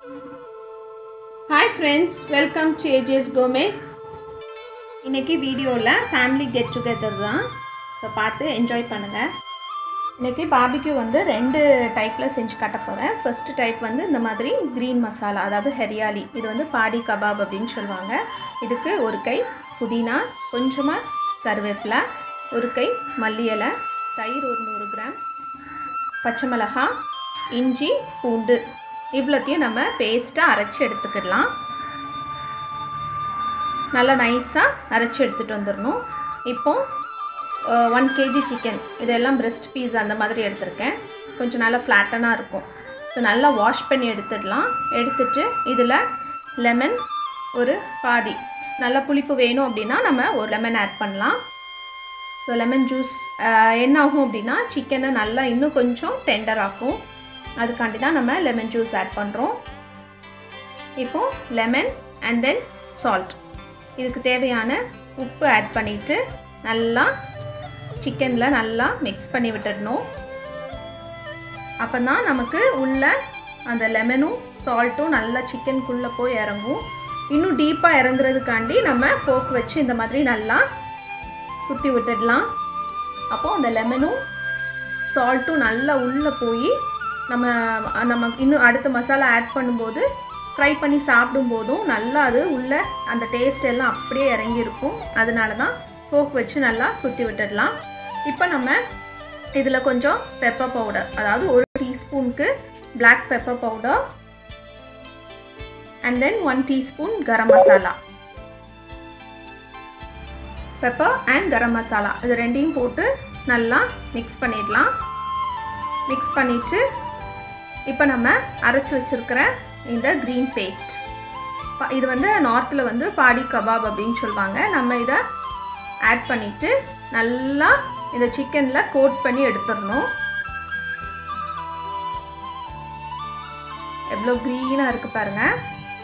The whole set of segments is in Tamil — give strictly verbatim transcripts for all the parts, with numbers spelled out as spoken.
Hi friends, welcome to A J's Gourmet. இன்னைக்கு வீடியோல ஃபேமிலி கெட் டுகெதர் தான். சோ பார்த்து என்ஜாய் பண்ணுங்க. இன்னைக்கு பார்பிக்யூ வந்து ரெண்டு டைப்ல செஞ்சு காட்ட போறேன். ஃபர்ஸ்ட் டைப் வந்து இந்த மாதிரி green மசாலா, அதாவது ஹரியாலி. இது வந்து பாடி கபாப் அப்படினு சொல்வாங்க. இதுக்கு ஒரு கை புதினா, கொஞ்சமா கருவேப்பிலை, ஒரு கை மல்லி இலை, தயிர் ஒரு நூறு கிராம், பச்சை மிளகாய், இஞ்சி, பூண்டு இவ்வளத்தையும் நம்ம பேஸ்ட்டாக அரைச்சி எடுத்துக்கிடலாம். நல்லா நைஸாக அரைச்சி எடுத்துகிட்டு வந்துடணும். இப்போது ஒன் கேஜி சிக்கன், இதெல்லாம் பிரெஸ்ட் பீஸ் அந்த மாதிரி எடுத்திருக்கேன். கொஞ்சம் நல்லா ஃப்ளாட்டனாக இருக்கும். ஸோ நல்லா வாஷ் பண்ணி எடுத்துடலாம். எடுத்துட்டு இதில் லெமன் ஒரு பாதி, நல்லா புளிப்பு வேணும் அப்படின்னா நம்ம ஒரு லெமன் ஆட் பண்ணலாம். ஸோ லெமன் ஜூஸ் என்ன ஆகும் அப்படின்னா சிக்கனை நல்லா இன்னும் கொஞ்சம் டெண்டர் ஆகும். அதுக்காண்டி தான் நம்ம லெமன் ஜூஸ் ஆட் பண்ணுறோம். இப்போது லெமன் அண்ட் தென் சால்ட், இதுக்கு தேவையான உப்பு ஆட் பண்ணிவிட்டு நல்லா சிக்கனில் நல்லா மிக்ஸ் பண்ணி விட்டுடணும். அப்போ தான் நமக்கு உள்ள அந்த லெமனும் சால்ட்டும் நல்லா சிக்கனுக்குள்ளே போய் இறங்கும். இன்னும் டீப்பாக இறங்குறதுக்காண்டி நம்ம ஃபோக் வச்சு இந்த மாதிரி நல்லா குத்தி விட்டுடலாம். அப்போது அந்த லெமனும் சால்ட்டும் நல்லா உள்ளே போய் நம்ம நம்ம இன்னும் அடுத்த மசாலா ஆட் பண்ணும்போது ஃப்ரை பண்ணி சாப்பிடும்போதும் நல்லா அது உள்ள அந்த டேஸ்ட் எல்லாம் அப்படியே இறங்கியிருக்கும். அதனால தான் ஃபோக் வச்சு நல்லா குத்தி விட்டுடலாம். இப்போ நம்ம இதில் கொஞ்சம் பெப்பர் பவுடர், அதாவது ஒரு டீஸ்பூனுக்கு black pepper powder and then one teaspoon garam masala, pepper and garam masala இது ரெண்டையும் போட்டு நல்லா மிக்ஸ் பண்ணிடலாம். மிக்ஸ் பண்ணிவிட்டு இப்போ நம்ம அரைச்சி வச்சுருக்கிற இந்த க்ரீன் பேஸ்ட், இது வந்து நார்த்தில் வந்து பாடி கபாப் அப்படின்னு சொல்லுவாங்க. நம்ம இதை ஆட் பண்ணிவிட்டு நல்லா இந்த சிக்கனில் கோட் பண்ணி எடுத்துடணும். எவ்வளோ க்ரீனாக இருக்குது பாருங்கள்.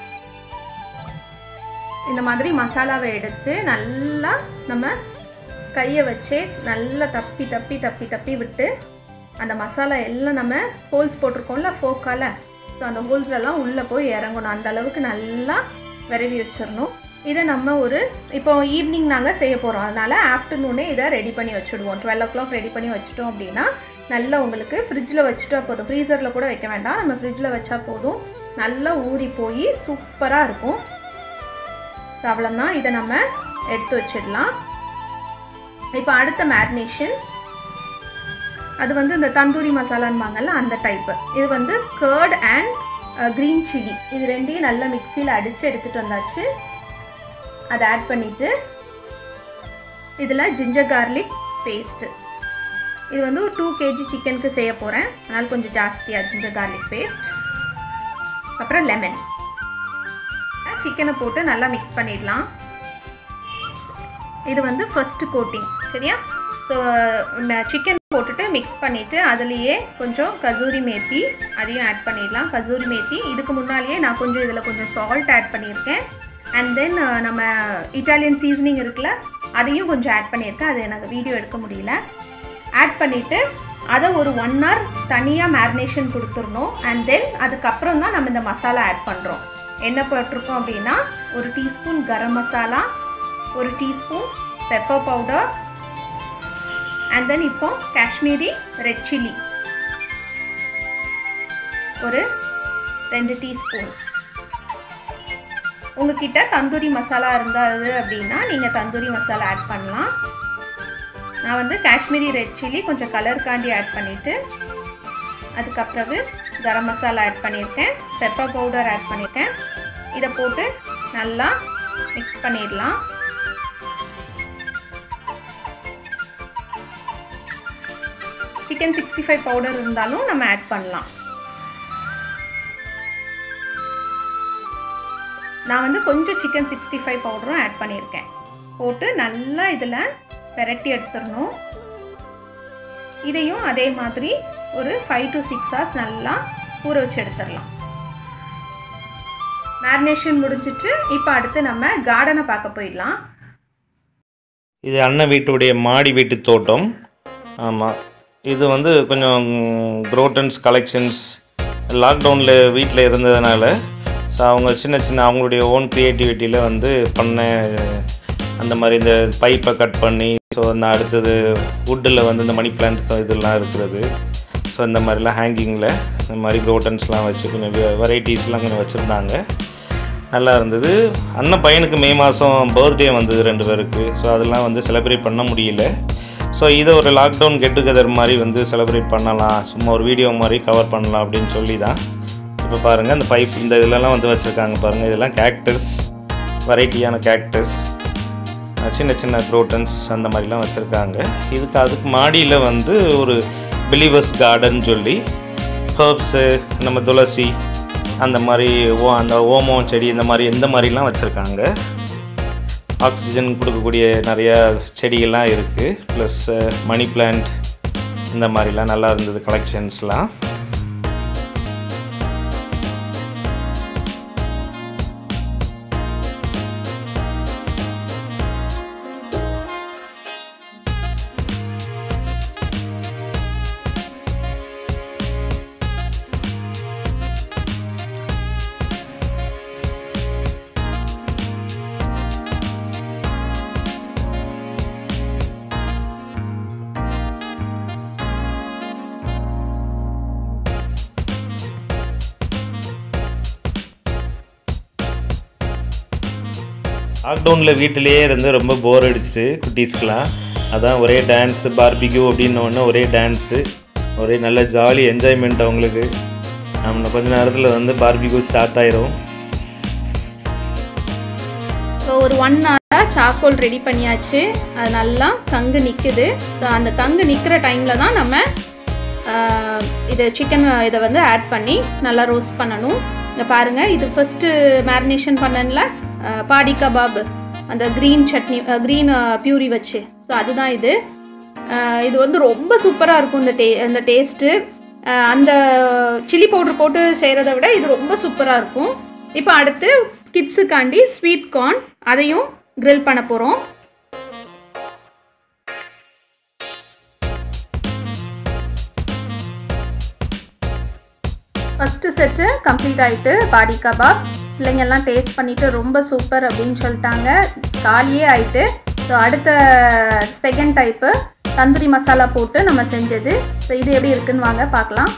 இந்த மாதிரி மசாலாவை எடுத்து நல்லா நம்ம கையை வச்சே நல்லா தப்பி தப்பி தப்பி தப்பி விட்டு அந்த மசாலா எல்லாம் நம்ம ஹோல்ஸ் போட்டிருக்கோம்ல ஃபோக்கால், ஸோ அந்த ஹோல்ஸ்லாம் உள்ளே போய் இறங்கணும். அந்த அளவுக்கு நல்லா விரவி வச்சிடணும். இதை நம்ம ஒரு இப்போ ஈவினிங் நாங்கள் செய்ய போகிறோம், அதனால் ஆஃப்டர்நூனே இதை ரெடி பண்ணி வச்சுடுவோம். டுவெல் ஓ கிளாக் ரெடி பண்ணி வச்சுட்டோம் அப்படின்னா நல்லா உங்களுக்கு ஃப்ரிட்ஜில் வச்சுட்டா போதும். ஃப்ரீசரில் கூட வைக்க வேண்டாம், நம்ம ஃப்ரிட்ஜில் வச்சா போதும். நல்லா ஊறி போய் சூப்பராக இருக்கும். ஸோ அவ்வளோதான், இதை நம்ம எடுத்து வச்சிடலாம். இப்போ அடுத்த மேரினேஷன், அது வந்து இந்த தந்தூரி மசாலான்பாங்கல்ல அந்த டைப்பு. இது வந்து கர்ட் அண்ட் க்ரீன் சில்லி, இது ரெண்டையும் நல்லா மிக்சியில் அடித்து எடுத்துகிட்டு வந்தாச்சு. அதை ஆட் பண்ணிவிட்டு இதில் ஜிஞ்சர் கார்லிக் பேஸ்ட்டு, இது வந்து ஒரு டூ கேஜி சிக்கனுக்கு செய்ய போகிறேன், அதனால் கொஞ்சம் ஜாஸ்தியாக ஜிஞ்சர் கார்லிக் பேஸ்ட். அப்புறம் லெமன், சிக்கனை போட்டு நல்லா மிக்ஸ் பண்ணிடலாம். இது வந்து ஃபர்ஸ்ட் கோட்டிங், சரியா? ஸோ சிக்கன் போட்டுட்டு மிக்ஸ் பண்ணிவிட்டு அதுலேயே கொஞ்சம் கசூரி மேத்தி அதையும் ஆட் பண்ணிடலாம். கசூரி மேத்தி இதுக்கு முன்னாலேயே நான் கொஞ்சம் இதில் கொஞ்சம் சால்ட் ஆட் பண்ணியிருக்கேன். அண்ட் தென் நம்ம இட்டாலியன் சீசனிங் இருக்குல்ல, அதையும் கொஞ்சம் ஆட் பண்ணியிருக்கேன். அது எனக்கு வீடியோ எடுக்க முடியல. ஆட் பண்ணிவிட்டு அதை ஒரு ஒன் ஹவர் தனியாக மேரினேஷன் கொடுத்துடணும். அண்ட் தென் அதுக்கப்புறம் தான் நம்ம இந்த மசாலா ஆட் பண்ணுறோம். என்ன போட்டிருக்கோம் அப்படின்னா ஒரு டீஸ்பூன் கரம் மசாலா, ஒரு teaspoon pepper powder, and then இப்போ காஷ்மீரி ரெட் சில்லி ஒரு ரெண்டு டீஸ்பூன். உங்ககிட்ட தந்தூரி மசாலா இருந்தாது அப்படின்னா நீங்கள் தந்தூரி மசாலா ஆட் பண்ணலாம். நான் வந்து காஷ்மீரி ரெட் சில்லி கொஞ்சம் கலருக்காண்டி ஆட் பண்ணிவிட்டு அதுக்கப்புறம் கரம் மசாலா ஆட் பண்ணியிருக்கேன், பெப்பர் பவுடர் ஆட் பண்ணியிருக்கேன். இதை போட்டு நல்லா மிக்ஸ் பண்ணிடலாம். சிக்கன் சிக்ஸ்டி ஃபைவ் பவுடர் இருந்தாலும் நம்ம ஆட் பண்ணலாம். நான் வந்து கொஞ்சம் சிக்கன் சிக்ஸ்டி ஃபைவ் பவுடரும் ஆட் பண்ணியிருக்கேன். போட்டு நல்லா இதில் பெரட்டி எடுத்துடணும். இதையும் அதே மாதிரி ஒரு ஃபைவ் டு சிக்ஸ் ஹவர்ஸ் நல்லா ஊற வச்சு எடுத்துடலாம். மேரினேஷன் முடிஞ்சிட்டு இப்போ அடுத்து நம்ம கார்டனை பார்க்க போயிடலாம். இது அண்ணன் வீட்டுடைய மாடி வீட்டு தோட்டம். ஆமாம், இது வந்து கொஞ்சம் க்ரோட்டன்ஸ் கலெக்ஷன்ஸ் லாக்டவுனில் வீட்டில் இருந்ததுனால ஸோ அவங்க சின்ன சின்ன அவங்களுடைய ஓன் க்ரியேட்டிவிட்டியில் வந்து பண்ண அந்த மாதிரி இந்த பைப்பை கட் பண்ணி ஸோ அந்த அடுத்தது வுட்டில் வந்து இந்த மணி பிளான்ட் இதெல்லாம் இருக்கிறது. ஸோ இந்த மாதிரிலாம் ஹேங்கிங்கில் இந்த மாதிரி க்ரோட்டன்ஸ்லாம் வச்சு கொஞ்சம் வெரைட்டிஸ்லாம் கொஞ்சம் வச்சுருந்தாங்க. நல்லா இருந்தது. அண்ணன் பையனுக்கு மே மாதம் பர்த்டே வந்தது ரெண்டு பேருக்கு. ஸோ அதெல்லாம் வந்து செலிப்ரேட் பண்ண முடியல. ஸோ இதை ஒரு லாக்டவுன் கெட் டுகெதர் மாதிரி வந்து செலிப்ரேட் பண்ணலாம், சும்மா ஒரு வீடியோ மாதிரி கவர் பண்ணலாம் அப்படின்னு சொல்லி தான். இப்போ பாருங்கள் அந்த பைப் இந்த இதெல்லாம் வந்து வச்சுருக்காங்க பாருங்கள். இதெல்லாம் கேக்டஸ், வெரைட்டியான கேக்டஸ், சின்ன சின்ன க்ரோட்டன்ஸ் அந்த மாதிரிலாம் வச்சுருக்காங்க. இதுக்கு அதுக்கு மாடியில் வந்து ஒரு பிலீவர்ஸ் கார்டன் சொல்லி ஹர்ப்ஸு, நம்ம துளசி அந்த மாதிரி ஓ அந்த ஓமம் செடி இந்த மாதிரி எந்த மாதிரிலாம் வச்சுருக்காங்க. ஆக்சிஜன் கொடுக்கக்கூடிய நிறையா செடிகள்லாம் இருக்குது. ப்ளஸ் மணி பிளான்ட் இந்த மாதிரிலாம் நல்லா இருந்தது கலெக்ஷன்ஸ்லாம். லாக்டவுனில் வீட்டிலேயே இருந்து ரொம்ப போர் அடிச்சுட்டு குட்டீஸ்க்கெலாம் அதான் ஒரே டான்ஸு பார்பிக்யூ அப்படின்னோடனே ஒரே டான்ஸு, ஒரே நல்ல ஜாலி என்ஜாய்மெண்ட் அவங்களுக்கு. நம்ம கொஞ்ச நேரத்தில் வந்து பார்பிக்யூ ஸ்டார்ட் ஆயிரும். ஸோ ஒரு ஒன் ஹவராக சார்கோல் ரெடி பண்ணியாச்சு. அது நல்லா கங்கு நிற்குது. ஸோ அந்த கங்கு நிற்கிற டைமில் தான் நம்ம இது சிக்கன் இதை வந்து ஆட் பண்ணி நல்லா ரோஸ்ட் பண்ணணும். இதை பாருங்கள், இது ஃபஸ்ட்டு மேரினேஷன் பண்ணல பாடி கபாப் அந்த க்ரீன் சட்னி க்ரீன் பியூரி வச்சு. ஸோ அதுதான் இது. இது வந்து ரொம்ப சூப்பராக இருக்கும் இந்த டே இந்த டேஸ்ட்டு. அந்த சில்லி பவுடர் போட்டு செய்கிறத விட இது ரொம்ப சூப்பராக இருக்கும். இப்போ அடுத்து கிட்ஸுக்காண்டி ஸ்வீட் கார்ன் அதையும் க்ரில் பண்ண போகிறோம். ஃபஸ்ட்டு செட்டு கம்ப்ளீட் ஆகிட்டு பாடி கபாப் பிள்ளைங்கள்லாம் டேஸ்ட் பண்ணிவிட்டு ரொம்ப சூப்பர் அப்படின்னு சொல்லிட்டாங்க. காலியே ஆகிட்டு. ஸோ அடுத்த செகண்ட் டைப்பு தந்தூரி மசாலா போட்டு நம்ம செஞ்சது. ஸோ இது எப்படி இருக்குன்னு வாங்க பார்க்கலாம்.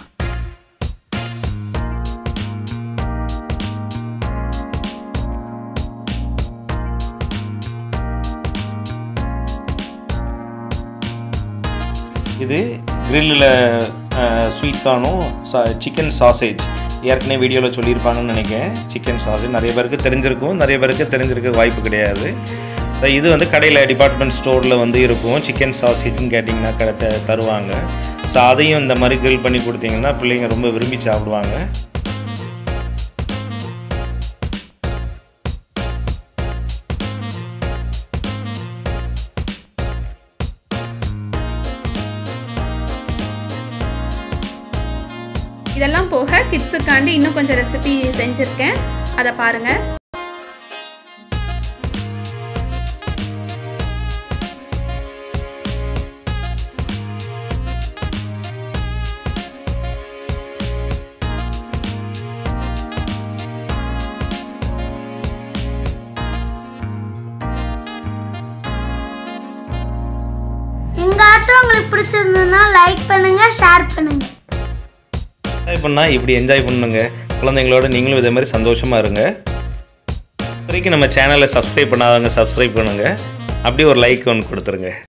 இது கிரில்லில் ஸ்வீட் கார்னும் சா சிக்கன் சாசேஜ் ஏற்கனவே வீடியோவில் சொல்லியிருப்பாங்கன்னு நினைக்கிறேன். சிக்கன் சாசேஜ் நிறைய பேருக்கு தெரிஞ்சிருக்கும், நிறைய பேருக்கு தெரிஞ்சிருக்க வாய்ப்பு கிடையாது. இது வந்து கடையில் டிபார்ட்மெண்ட் ஸ்டோரில் வந்து இருக்கும். சிக்கன் சாசேஜ்னு கேட்டிங்கன்னா கடை தருவாங்க. ஸோ அதையும் இந்த மாதிரி கிரில் பண்ணி கொடுத்தீங்கன்னா பிள்ளைங்க ரொம்ப விரும்பி சாப்பிடுவாங்க. இதெல்லாம் போக கிட்ஸுக்காண்டி இன்னும் கொஞ்சம் ரெசிபி செஞ்சுருக்கேன், அதை பாருங்கள். எங்க ஆட்டோ உங்களுக்கு பிடிச்சிருந்ததுன்னா லைக் பண்ணுங்க, ஷேர் பண்ணுங்க. என்ஜாய் பண்ணால் இப்படி என்ஜாய் பண்ணுங்க. குழந்தைங்களோட நீங்களும் இதே மாதிரி சந்தோஷமாக இருங்க. வரைக்கும் நம்ம சேனலை சப்ஸ்கிரைப் பண்ணாதவங்க சப்ஸ்கிரைப் பண்ணுங்கள். அப்படியே ஒரு லைக் ஒன்று கொடுத்துருங்க.